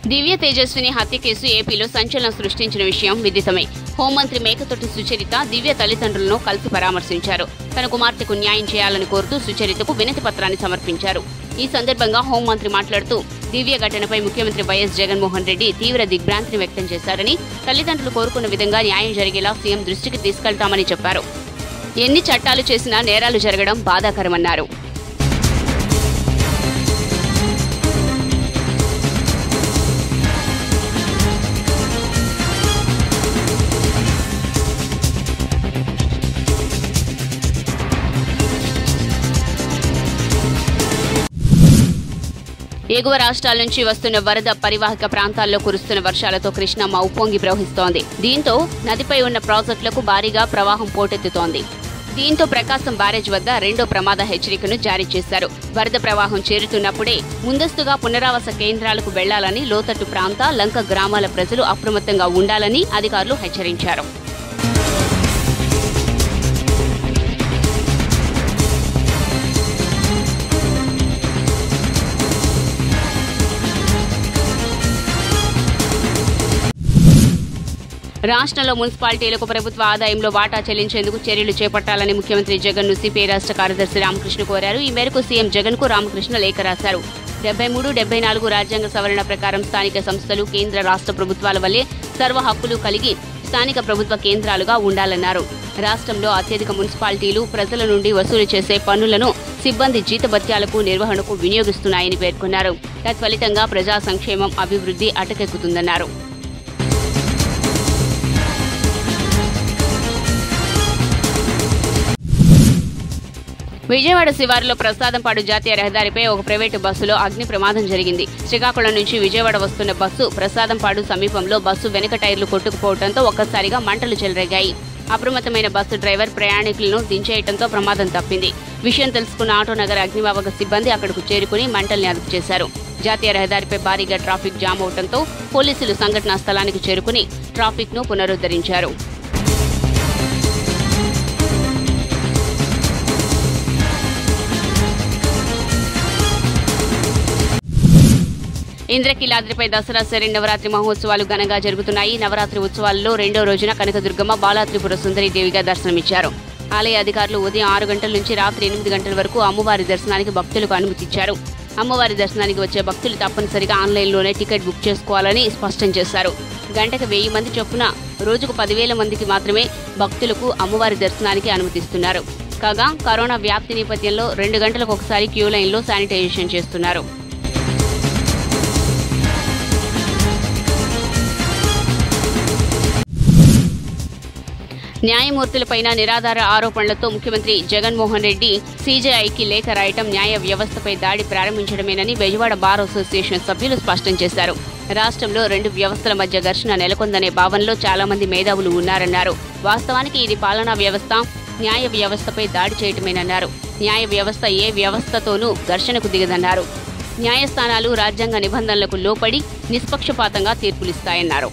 దివ్య తేజస్విని హత్య కేసు ఏపీలో సంచలనం సృష్టించిన విషయం విదితమే. హోంమంత్రి మేకతోటి సుచరిత దివ్య తల్లిదండ్రులను కలిసి పరామర్శించారు. తన కుమార్తెకు న్యాయం చేయాలని కోరుతూ సుచరితకు వినతి పత్రాన్ని సమర్పించారు. ఈ సందర్భంగా హోంమంత్రి మాట్లాడుతూ దివ్య ఘటనపై ముఖ్యమంత్రి వైఎస్ జగన్మోహన్ రెడ్డి తీవ్ర దిగ్భ్రాంతిని వ్యక్తం చేశారని, తల్లిదండ్రులు కోరుకున్న విధంగా న్యాయం జరిగేలా సీఎం దృష్టికి తీసుకెళ్తామని చెప్పారు. ఎన్ని చట్టాలు చేసినా నేరాలు జరగడం బాధాకరమన్నారు. ఎగువ రాష్ట్రాల నుంచి వస్తున్న వరద పరివాహక ప్రాంతాల్లో కురుస్తున్న వర్షాలతో కృష్ణమ్మ ఉప్పొంగి ప్రవహిస్తోంది. దీంతో నదిపై ఉన్న ప్రాజెక్టులకు భారీగా ప్రవాహం పోటెత్తుతోంది. దీంతో ప్రకాశం బ్యారేజ్ వద్ద రెండో ప్రమాద హెచ్చరికను జారీ చేశారు. వరద ప్రవాహం చేరుతున్నప్పుడే ముందస్తుగా పునరావాస కేంద్రాలకు వెళ్లాలని, లోతట్టు ప్రాంత లంక గ్రామాల ప్రజలు అప్రమత్తంగా ఉండాలని అధికారులు హెచ్చరించారు. రాష్ట్రంలో మున్సిపాలిటీలకు ప్రభుత్వ ఆదాయంలో వాటా చెల్లించేందుకు చర్యలు చేపట్టాలని ముఖ్యమంత్రి జగన్ ను సిపిఐ రాష్ట్ర కార్యదర్శి రామకృష్ణ కోరారు. ఈ మేరకు సీఎం జగన్ కు రామకృష్ణ లేఖ రాశారు. 73, 74 రాజ్యాంగ సవరణ ప్రకారం స్థానిక సంస్థలు కేంద్ర రాష్ట్ర ప్రభుత్వాల వల్లే సర్వ హక్కులు కలిగి స్థానిక ప్రభుత్వ కేంద్రాలుగా ఉండాలన్నారు. రాష్ట్రంలో అత్యధిక మున్సిపాలిటీలు ప్రజల నుండి వసూలు చేసే పన్నులను సిబ్బంది జీతభత్యాలకు, నిర్వహణకు వినియోగిస్తున్నాయని పేర్కొన్నారు. తత్ఫలితంగా ప్రజా సంక్షేమం, అభివృద్ధి అటకెక్కుతుందన్నారు. విజయవాడ శివారులో ప్రసాదంపాడు జాతీయ రహదారిపై ఒక ప్రైవేటు బస్సులో అగ్ని ప్రమాదం జరిగింది. శ్రీకాకుళం నుంచి విజయవాడ వస్తున్న బస్సు ప్రసాదంపాడు సమీపంలో బస్సు వెనుక టైర్లు కొట్టుకుపోవడంతో ఒక్కసారిగా మంటలు చెలరేగాయి. అప్రమత్తమైన బస్సు డ్రైవర్ ప్రయాణికులను దించేయడంతో ప్రమాదం తప్పింది. విషయం తెలుసుకున్న ఆటోనగర్ అగ్నిమాపక సిబ్బంది అక్కడకు చేరుకుని మంటల్ని అదుపు చేశారు. జాతీయ రహదారిపై భారీగా ట్రాఫిక్ జామ్ అవడంతో పోలీసులు సంఘటనా స్థలానికి చేరుకుని ట్రాఫిక్ ను పునరుద్ధరించారు. ఇంద్రకీలాద్రిపై దసరా శరన్నవరాత్రి మహోత్సవాలు ఘనంగా జరుగుతున్నాయి. నవరాత్రి ఉత్సవాల్లో రెండో రోజున కనకదుర్గమ్మ బాలాత్రిపుర సుందరీదేవిగా దర్శనమిచ్చారు. ఆలయ అధికారులు ఉదయం 6 గంటల నుంచి రాత్రి 8 గంటల వరకు అమ్మవారి దర్శనానికి భక్తులకు అనుమతిచ్చారు. అమ్మవారి దర్శనానికి వచ్చే భక్తులు తప్పనిసరిగా ఆన్లైన్లోనే టికెట్ బుక్ చేసుకోవాలని స్పష్టం చేశారు. గంటకు 1000 మంది చొప్పున రోజుకు 10,000 మందికి మాత్రమే భక్తులకు అమ్మవారి దర్శనానికి అనుమతిస్తున్నారు. కాగా కరోనా వ్యాప్తి నేపథ్యంలో 2 గంటలకు ఒకసారి క్యూ లైన్లో శానిటైజేషన్ చేస్తున్నారు. న్యాయమూర్తులపైన నిరాధార ఆరోపణలతో ముఖ్యమంత్రి జగన్మోహన్ రెడ్డి సీజేఐకి లేఖ రాయటం న్యాయ వ్యవస్థపై దాడి ప్రారంభించడమేనని విజయవాడ బార్ అసోసియేషన్ సభ్యులు స్పష్టం చేశారు. రాష్ట్రంలో 2 వ్యవస్థల మధ్య ఘర్షణ నెలకొందనే భావనలో చాలా మంది మేధావులు ఉన్నారన్నారు. వాస్తవానికి ఇది పాలనా వ్యవస్థ, న్యాయ వ్యవస్థపై దాడి చేయటమేనన్నారు. న్యాయ వ్యవస్థ ఏ వ్యవస్థతోనూ ఘర్షణకు దిగదన్నారు. న్యాయస్థానాలు రాజ్యాంగ నిబంధనలకు లోపడి నిష్పక్షపాతంగా తీర్పులిస్తాయన్నారు.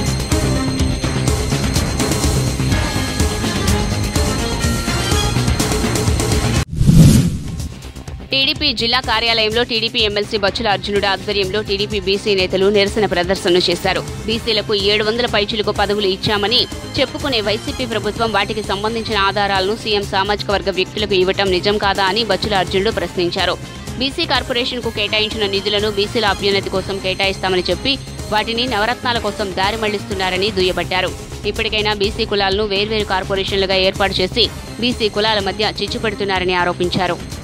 టీడీపీ జిల్లా కార్యాలయంలో టీడీపీ ఎమ్మెల్సీ బచ్చుల అర్జునుడు ఆధ్వర్యంలో టీడీపీ బీసీ నేతలు నిరసన ప్రదర్శన చేశారు. బీసీలకు 700 పైచిలుకు పదవులు ఇచ్చామని చెప్పుకునే వైసీపీ ప్రభుత్వం వాటికి సంబంధించిన ఆధారాలను సీఎం సామాజిక వర్గ వ్యక్తులకు ఇవ్వటం నిజం కాదా అని బచ్చుల అర్జునుడు ప్రశ్నించారు. బీసీ కార్పొరేషన్కు కేటాయించిన నిధులను బీసీల అభ్యున్నతి కోసం కేటాయిస్తామని చెప్పి వాటిని నవరత్నాల కోసం దారి మళ్లిస్తున్నారని దుయ్యబట్టారు. ఇప్పటికైనా బీసీ కులాలను వేర్వేరు కార్పొరేషన్లుగా ఏర్పాటు చేసి బీసీ కులాల మధ్య చిచ్చు పెడుతున్నారని ఆరోపించారు.